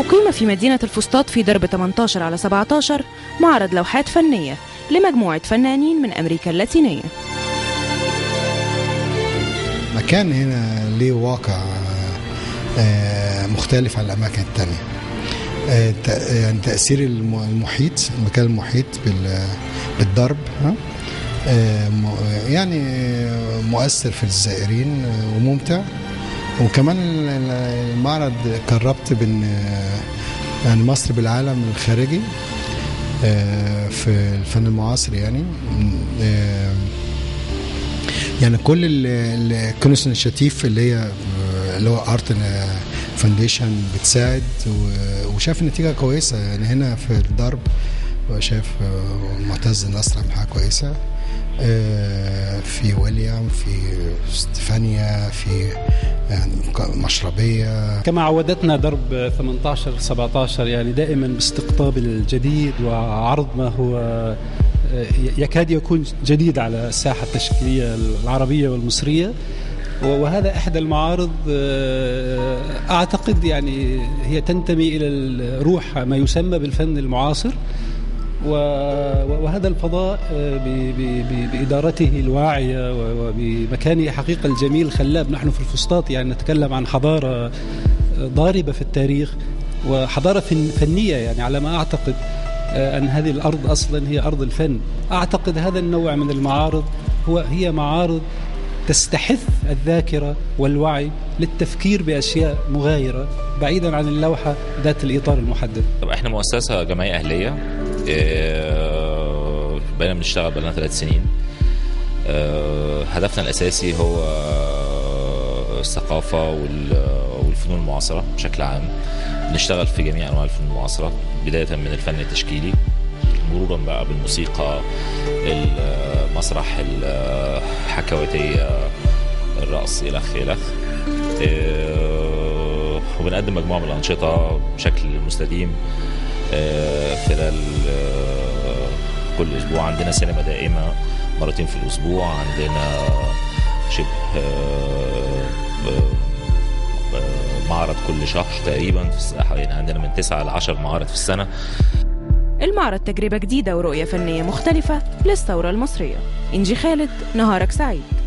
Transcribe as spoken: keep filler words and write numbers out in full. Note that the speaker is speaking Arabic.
أقيم في مدينة الفسطاط في درب ثمانية عشر على سبعة عشر معرض لوحات فنية لمجموعة فنانين من أمريكا اللاتينية. مكان هنا ليه واقع مختلف عن الأماكن التانية. يعني تأثير المحيط، المكان المحيط بالضرب يعني مؤثر في الزائرين وممتع. وكمان المعرض قربت بين يعني مصر بالعالم الخارجي في الفن المعاصر. يعني يعني كل الكونس انيشيتيف اللي هي اللي هو ارت فاونديشن بتساعد، وشاف النتيجه كويسه. يعني هنا في الضرب شايف معتز النصر عمل حاجه كويسه، في ويليام، في ستيفانيا، في يعني مشربيه. كما عودتنا درب ثمانية عشر سبعة عشر يعني دائما باستقطاب الجديد وعرض ما هو يكاد يكون جديد على الساحه التشكيليه العربيه والمصريه. وهذا احدى المعارض اعتقد يعني هي تنتمي الى الروح ما يسمى بالفن المعاصر، وهذا الفضاء بإدارته الواعية وبمكانه حقيقة الجميل الخلاب. نحن في الفسطاط يعني نتكلم عن حضارة ضاربة في التاريخ وحضارة فنية، يعني على ما أعتقد أن هذه الأرض أصلا هي أرض الفن. أعتقد هذا النوع من المعارض هو هي معارض تستحث الذاكرة والوعي للتفكير بأشياء مغايرة بعيدا عن اللوحة ذات الإطار المحدد. طب احنا مؤسسة جمعية أهلية، اه بقينا بنشتغل بقالنا ثلاث سنين. اه هدفنا الأساسي هو الثقافة والفنون المعاصرة بشكل عام. بنشتغل في جميع أنواع الفنون المعاصرة، بداية من الفن التشكيلي مرورا بقى بالموسيقى، المسرح، الحكواتية، الرقص إلخ إلخ. اه وبنقدم مجموعة من الأنشطة بشكل مستديم خلال كل أسبوع. عندنا سينما دائمة مرتين في الأسبوع، عندنا شبه معرض كل شهر تقريبا، يعني عندنا من تسعة لعشر معارض في السنة. المعرض تجربة جديدة ورؤية فنية مختلفة للثورة المصرية. إنجي خالد، نهارك سعيد.